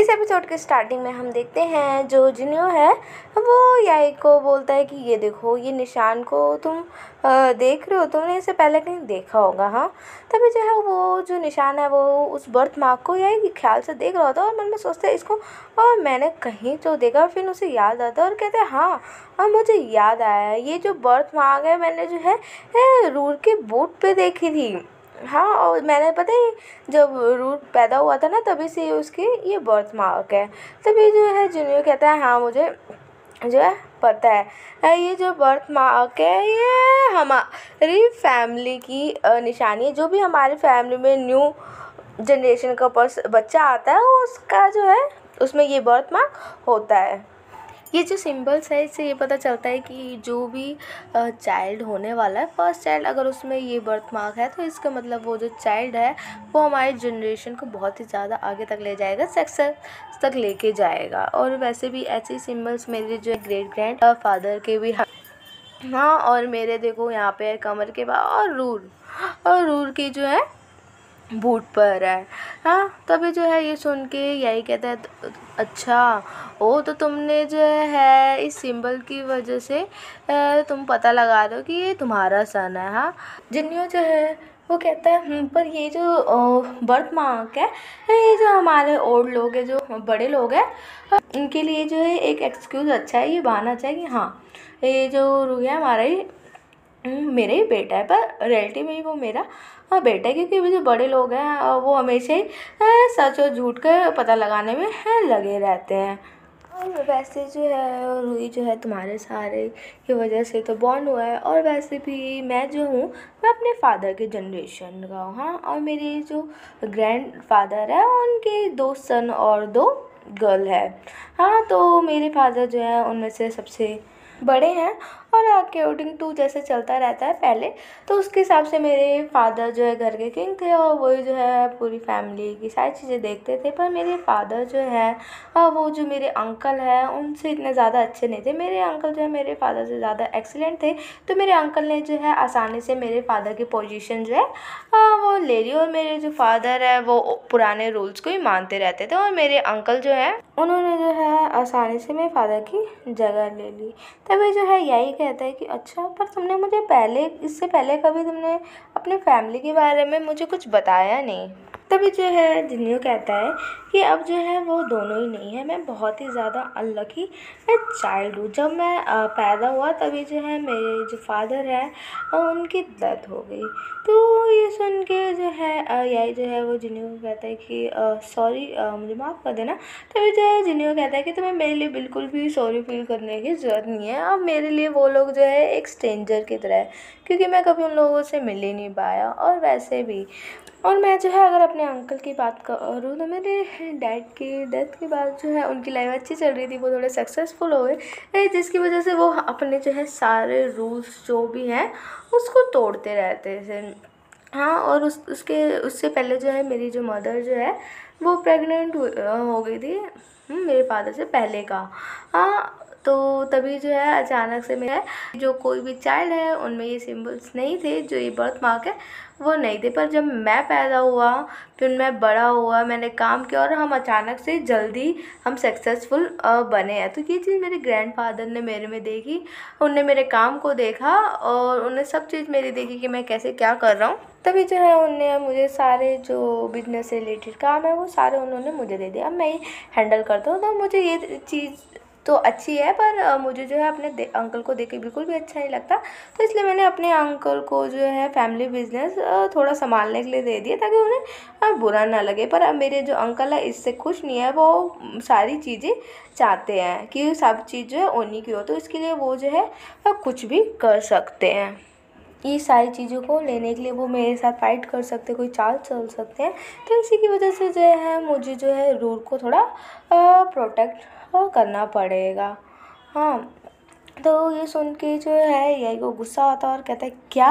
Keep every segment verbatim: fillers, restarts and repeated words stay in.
इस एपिसोड के स्टार्टिंग में हम देखते हैं जो जिन्यो है वो याई को बोलता है कि ये देखो, ये निशान को तुम अ, देख रहे हो, तुमने इसे पहले कहीं देखा होगा। हाँ, तभी जो है वो जो निशान है वो उस बर्थ मार्क को याई के ख्याल से देख रहा होता है और मन में सोचता है इसको और मैंने कहीं तो देखा। फिर उसे याद आता है और कहते हैं हाँ हाँ मुझे याद आया, ये जो बर्थ मार्क है मैंने जो है ए, रूर के बूट पे देखी थी। हाँ, और मैंने पता है जब रूर पैदा हुआ था ना तभी से उसकी ये बर्थ मार्क है। तभी जो है जिन्यो कहता है हाँ मुझे जो है पता है, अ, ये जो बर्थ मार्क है ये हमारी फैमिली की अ, निशानी है। जो भी हमारी फैमिली में न्यू जनरेशन का पर्स बच्चा आता है उसका जो है उसमें ये बर्थ मार्क होता है। ये जो सिंबल्स है इससे ये पता चलता है कि जो भी चाइल्ड होने वाला है, फर्स्ट चाइल्ड, अगर उसमें ये बर्थ मार्क है तो इसका मतलब वो जो चाइल्ड है वो हमारी जनरेशन को बहुत ही ज़्यादा आगे तक ले जाएगा, सक्सेस तक लेके जाएगा। और वैसे भी ऐसे सिंबल्स मेरे जो ग्रेट ग्रैंड फादर के भी हाँ, और मेरे देखो यहाँ पे कमर के बाद और रूर और रूर की जो है बूट पर है। हाँ, तभी जो है ये सुन के यही कहता है अच्छा ओ तो तुमने जो है इस सिंबल की वजह से अ, तुम पता लगा दो कि ये तुम्हारा सन है। हाँ, जिन्यो जो है वो कहता है "हम्म, पर ये जो बर्थ मार्क है ये जो हमारे ओल्ड लोग हैं, जो बड़े लोग हैं, इनके लिए जो है एक एक्सक्यूज़ अच्छा है, ये बहाना अच्छा है कि हाँ ये जो रूया हमारा ही मेरा ही बेटा है, पर रियलिटी में ही वो मेरा हाँ बेटा है। क्योंकि वो जो बड़े लोग हैं वो हमेशा ही सच और झूठ का पता लगाने में है लगे रहते हैं। और वैसे जो है रूही जो है तुम्हारे सहारे की वजह से तो बॉर्न हुआ है, और वैसे भी मैं जो हूँ मैं अपने फादर के जनरेशन का हूँ। हाँ, और मेरे जो ग्रैंड फादर है उनके दो सन और दो गर्ल है। हाँ, तो मेरे फादर जो है उनमें से सबसे बड़े हैं, और अकॉर्डिंग टू जैसे चलता रहता है पहले तो उसके हिसाब से मेरे फादर जो है घर के किंग थे और वही जो है पूरी फैमिली की सारी चीज़ें देखते थे। पर मेरे फादर जो है वो जो मेरे अंकल हैं उनसे इतने ज़्यादा अच्छे नहीं थे। मेरे अंकल जो है मेरे फादर से ज़्यादा एक्सीलेंट थे, तो मेरे अंकल ने जो है आसानी से मेरे फादर की पोजीशन जो है वो ले ली, और मेरे जो फादर है वो पुराने रूल्स को ही मानते रहते थे, और मेरे अंकल जो है उन्होंने जो है आसानी से मेरे फादर की जगह ले ली। तभी जो है यही कहता है कि अच्छा पर तुमने मुझे पहले इससे पहले कभी तुमने अपने फैमिली के बारे में मुझे कुछ बताया नहीं। तभी जो है जिन्यो कहता है कि अब जो है वो दोनों ही नहीं है, मैं बहुत ही ज़्यादा अनलकी चाइल्ड हूँ। जब मैं अ, पैदा हुआ तभी जो है मेरे जो फादर है उनकी डेथ हो गई। तो ये सुन के जो है अ, यही जो है वो जिन्यो को कहता है कि सॉरी मुझे माफ़ कर देना। तभी जो है जिन्यो कहता है कि तुम्हें मेरे लिए बिल्कुल भी सॉरी फील करने की ज़रूरत नहीं है, अब मेरे लिए वो लोग जो है एक स्ट्रेंजर की तरह है, क्योंकि मैं कभी उन लोगों से मिल ही नहीं पाया। और वैसे भी और मैं जो है अगर अपने अंकल की बात करूँ तो मेरे डैड की डेथ के बाद जो है उनकी लाइफ अच्छी चल रही थी, वो थोड़े सक्सेसफुल हो गए, जिसकी वजह से वो अपने जो है सारे रूल्स जो भी हैं उसको तोड़ते रहते थे। हाँ, और उस उसके उससे पहले जो है मेरी जो मदर जो है वो प्रेग्नेंट हो गई थी मेरे फादर से पहले का। हाँ, तो तभी जो है अचानक से मेरा जो कोई भी चाइल्ड है उनमें ये सिंबल्स नहीं थे, जो ये बर्थ मार्क है वो नहीं थे। पर जब मैं पैदा हुआ, फिर मैं बड़ा हुआ, मैंने काम किया और हम अचानक से जल्दी हम सक्सेसफुल बने हैं। तो ये चीज़ मेरे ग्रैंडफादर ने मेरे में देखी, उनने मेरे काम को देखा और उन्हें सब चीज़ मेरी देखी कि मैं कैसे क्या कर रहा हूँ। तभी जो है उनने मुझे सारे जो बिजनेस से रिलेटेड काम है वो सारे उन्होंने मुझे दे दिया। अब मैं ही हैंडल करता हूँ, तो मुझे ये चीज़ तो अच्छी है, पर अ, मुझे जो है अपने अंकल को देख के बिल्कुल भी अच्छा नहीं लगता। तो इसलिए मैंने अपने अंकल को जो है फैमिली बिजनेस थोड़ा संभालने के लिए दे दिया, ताकि उन्हें अ, बुरा ना लगे। पर अब मेरे जो अंकल है इससे खुश नहीं है, वो सारी चीज़ें चाहते हैं कि सब चीज़ जो है उन्हीं की हो, तो इसके लिए वो जो है अ, कुछ भी कर सकते हैं। ये सारी चीज़ों को लेने के लिए वो मेरे साथ फाइट कर सकते हैं, कोई चाल चल सकते हैं। तो इसी की वजह से जो है मुझे जो है रूल को थोड़ा प्रोटेक्ट करना पड़ेगा। हाँ, तो ये सुन के जो है यही को गुस्सा आता है और कहता है क्या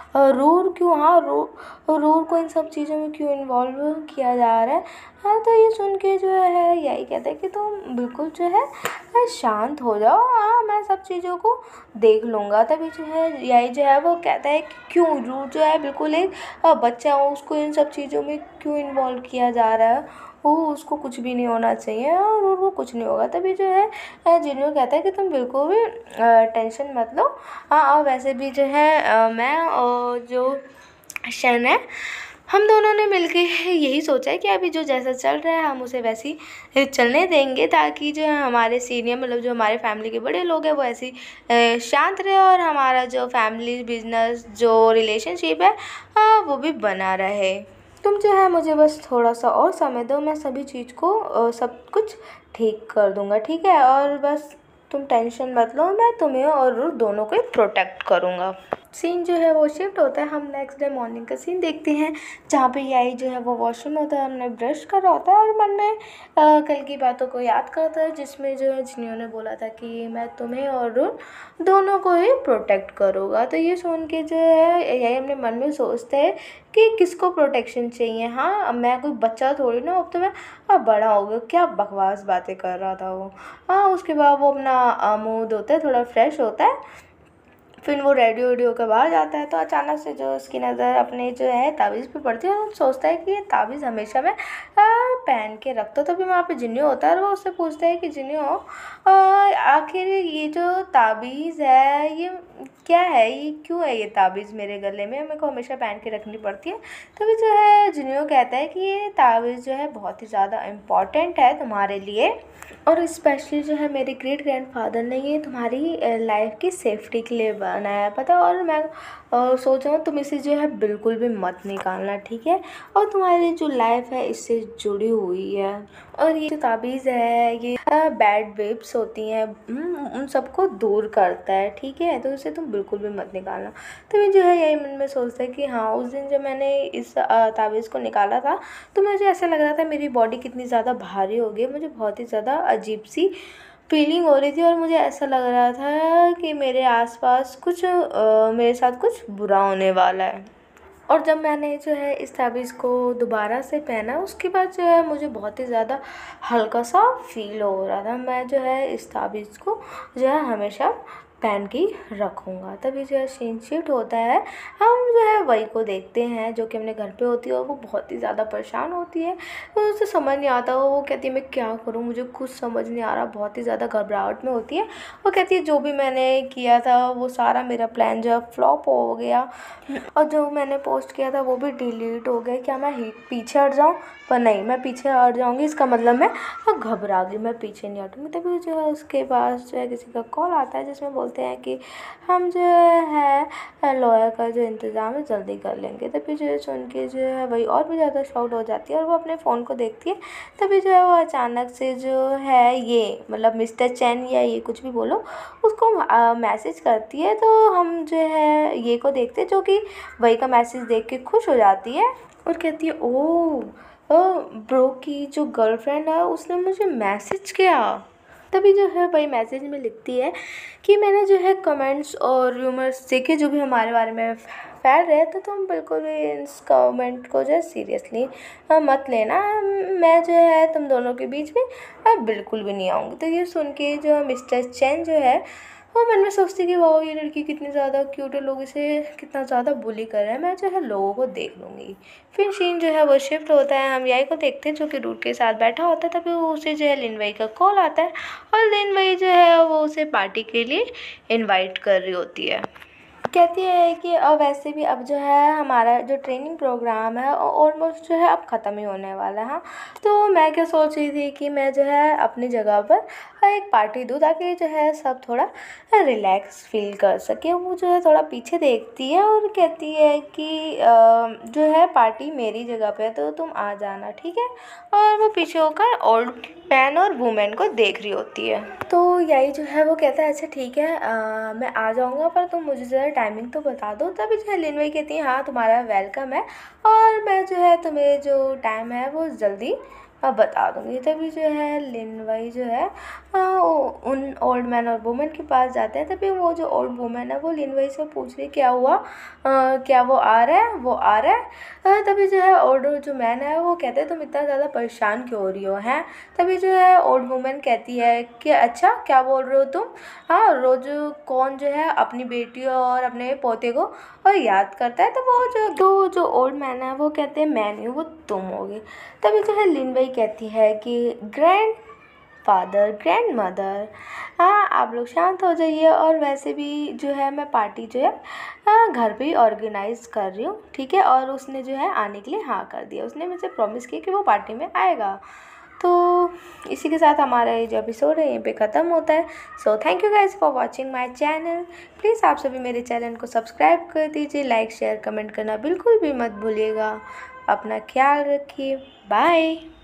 रूर क्यों, हाँ रूर रूर को इन सब चीज़ों में क्यों इन्वॉल्व किया जा रहा है। हाँ, तो ये सुन के जो है यही कहता है कि तुम बिल्कुल जो है शांत हो जाओ, हाँ मैं सब चीज़ों को देख लूँगा। तभी जो है यही जो है वो कहता है कि क्यों रूर जो है बिल्कुल एक बच्चा हो, उसको इन सब चीज़ों में क्यों इन्वॉल्व किया जा रहा है। वो उसको कुछ भी नहीं होना चाहिए और वो कुछ नहीं होगा। तभी जो है अ, जिन्हों कहता है कि तुम बिल्कुल भी टेंशन मत लो। हाँ, और वैसे भी जो है अ, मैं और जो शन है, हम दोनों ने मिलके यही सोचा है कि अभी जो जैसा चल रहा है हम उसे वैसे ही चलने देंगे, ताकि जो है हमारे सीनियर मतलब जो हमारे फैमिली के बड़े लोग हैं वो ऐसे ही अ, शांत रहे और हमारा जो फैमिली बिजनेस जो रिलेशनशिप है अ, वो भी बना रहे। तुम जो है मुझे बस थोड़ा सा और समय दो, मैं सभी चीज़ को अ, सब कुछ ठीक कर दूँगा, ठीक है? और बस तुम टेंशन मत लो, मैं तुम्हें और रुर दोनों को ही प्रोटेक्ट करूँगा। सीन जो है वो शिफ्ट होता है, हम नेक्स्ट डे मॉर्निंग का सीन देखते हैं, जहाँ पे याई जो है वो वॉशरूम होता है, हमने ब्रश कर रहा होता है और मन में अ, कल की बातों को याद करता है, जिसमें जो है जिन्हों ने बोला था कि मैं तुम्हें और रुन दोनों को ही प्रोटेक्ट करूँगा। तो ये सुन के जो है याई अपने मन में सोचता है कि किसको प्रोटेक्शन चाहिए। हाँ, अब मैं कोई बच्चा थोड़ी ना, अब तो मैं अब बड़ा हो गया, क्या बकवास बातें कर रहा था वो। हाँ, उसके बाद वो अपना अ, मुँह धोता है, थोड़ा फ्रेश होता है, फिर वो रेडी वेडी होकर बाहर जाता है। तो अचानक से जो उसकी नज़र अपने जो है ताबीज़ पे पड़ती है और वो सोचता है कि ये ताबीज़ हमेशा मैं आ, पहन के रखता हूँ। तभी वहाँ पे जिन्यो होता है और वो उससे पूछता है कि जिन्यो आ, आखिर ये जो ताबीज़ है ये क्या है, ये क्यों है ये ताबीज़ मेरे गले में, मेरे को हमेशा पहन के रखनी पड़ती है। तभी जो है जिन्यो कहता है कि ये ताबीज़ जो है बहुत ही ज़्यादा इम्पॉर्टेंट है तुम्हारे लिए, और स्पेशली जो है मेरे ग्रेट ग्रैंडफादर ने ये तुम्हारी लाइफ की सेफ्टी के लिए बनाया, पता। और मैं अ, सोच रहा हूँ तुम इसे जो है बिल्कुल भी मत निकालना, ठीक है? और तुम्हारी जो लाइफ है इससे जुड़ी हुई है, और ये जो ताबीज़ है ये बैड वेब्स होती हैं हम्म, उन सबको दूर करता है, ठीक है? तो इसे तुम बिल्कुल भी मत निकालना। तो मैं जो है यही मन में सोचता है कि हाँ, उस दिन जब मैंने इस अ, ताबीज़ को निकाला था तो मुझे ऐसा लग रहा था मेरी बॉडी कितनी ज़्यादा भारी हो गई, मुझे बहुत ही ज़्यादा अजीब सी फीलिंग हो रही थी और मुझे ऐसा लग रहा था कि मेरे आसपास कुछ अ, मेरे साथ कुछ बुरा होने वाला है। और जब मैंने जो है इस ताबीज़ को दोबारा से पहना उसके बाद जो है मुझे बहुत ही ज़्यादा हल्का सा फील हो रहा था। मैं जो है इस ताबीज़ को जो है हमेशा पहन के ही रखूँगा। तभी जो है सीन शिफ्ट होता है, हम जो है वही को देखते हैं जो कि अपने घर पे होती है और वो बहुत ही ज़्यादा परेशान होती है। तो उसे समझ नहीं आता, वो कहती है मैं क्या करूँ, मुझे कुछ समझ नहीं आ रहा, बहुत ही ज़्यादा घबराहट में होती है। वो कहती है जो भी मैंने किया था वो सारा मेरा प्लान जो है फ्लॉप हो गया और जो मैंने पोस्ट किया था वो भी डिलीट हो गया। क्या मैं ही पीछे हट जाऊँ? पर नहीं, मैं पीछे हट जाऊँगी इसका मतलब मैं घबरा गई, मैं पीछे नहीं हटूँगी। तभी जो है उसके पास जो है किसी का कॉल आता है जिसमें बोलते हैं कि हम जो है लॉयर का जो इंतज़ाम है जल्दी कर लेंगे। तभी जो है सुन के जो है वही और भी ज़्यादा शॉक्ड हो जाती है और वो अपने फ़ोन को देखती है। तभी जो है वो अचानक से जो है ये मतलब मिस्टर चैन या ये कुछ भी बोलो उसको मैसेज करती है। तो हम जो है ये को देखते हैं जो कि वही का मैसेज देख के खुश हो जाती है और कहती है ओह ब्रो की जो गर्लफ्रेंड है उसने मुझे मैसेज किया। तभी जो है वही मैसेज में लिखती है कि मैंने जो है कमेंट्स और रूमर्स देखे जो भी हमारे बारे में फैल रहे थे, तो तुम बिल्कुल भी इस कमेंट को जो है सीरियसली मत लेना, मैं जो है तुम दोनों के बीच में अब बिल्कुल भी नहीं आऊँगी। तो ये सुन के जो मिस्टर चैन जो है वो मन में सोचती कि वाह ये लड़की कितनी ज़्यादा क्यूट है, लोग इसे कितना ज़्यादा बुली कर रहे हैं, मैं जो है लोगों को देख लूँगी। फिर सीन जो है वो शिफ्ट होता है, हम याई को देखते हैं जो कि रूट के साथ बैठा होता है। तभी वो उसे जो है लिनवई का कॉल आता है और लिनवई जो है वो उसे पार्टी के लिए इनवाइट कर रही होती है। कहती है कि अब वैसे भी अब जो है हमारा जो ट्रेनिंग प्रोग्राम है ऑलमोस्ट जो है अब ख़त्म ही होने वाला है। हाँ, तो मैं क्या सोच रही थी कि मैं जो है अपनी जगह पर एक पार्टी दूँ ताकि जो है सब थोड़ा रिलैक्स फील कर सके। वो जो है थोड़ा पीछे देखती है और कहती है कि अ, जो है पार्टी मेरी जगह पे है तो तुम आ जाना, ठीक है? और वो पीछे होकर ओल्ड मैन और वुमेन को देख रही होती है। तो यही जो है वो कहता है अच्छा ठीक है अ, मैं आ जाऊँगा पर तुम मुझे ज़रा टाइमिंग तो बता दो। तभी जो है लिनवई कहती है हाँ तुम्हारा वेलकम है और मैं जो है तुम्हें जो टाइम है वो जल्दी अब बता दूँगी। तभी जो है लिनवई जो है अ, उन ओल्ड मैन और वुमेन के पास जाते हैं। तभी वो जो ओल्ड वुमेन है वो लिनवई से पूछ रही क्या हुआ, अ, क्या वो आ रहा है, वो आ रहा है। अ, तभी जो है ओल्ड जो मैन है वो कहते हैं तुम इतना ज़्यादा परेशान क्यों हो रही हो हैं। तभी जो है ओल्ड वुमेन कहती है कि अच्छा क्या बोल रहे हो तुम, हाँ रोज़ कौन जो है अपनी बेटी और अपने पोते को और याद करता है। तो वो जो तो जो ओल्ड मैन है वो कहते हैं मैं नहीं हूँ वो तुम होगे। तभी जो है लिनवई कहती है कि ग्रैंड फादर ग्रैंड मदर, हाँ आप लोग शांत हो जाइए। और वैसे भी जो है मैं पार्टी जो है हाँ, घर पे ही ऑर्गेनाइज कर रही हूँ, ठीक है। और उसने जो है आने के लिए हाँ कर दिया, उसने मुझे प्रॉमिस किया कि वो पार्टी में आएगा। तो इसी के साथ हमारा ये जो एपिसोड है यहीं पे ख़त्म होता है। So thank you guys for watching my channel. Please आप सभी मेरे चैनल को सब्सक्राइब कर दीजिए, लाइक शेयर कमेंट करना बिल्कुल भी मत भूलिएगा। अपना ख्याल रखिए, बाय।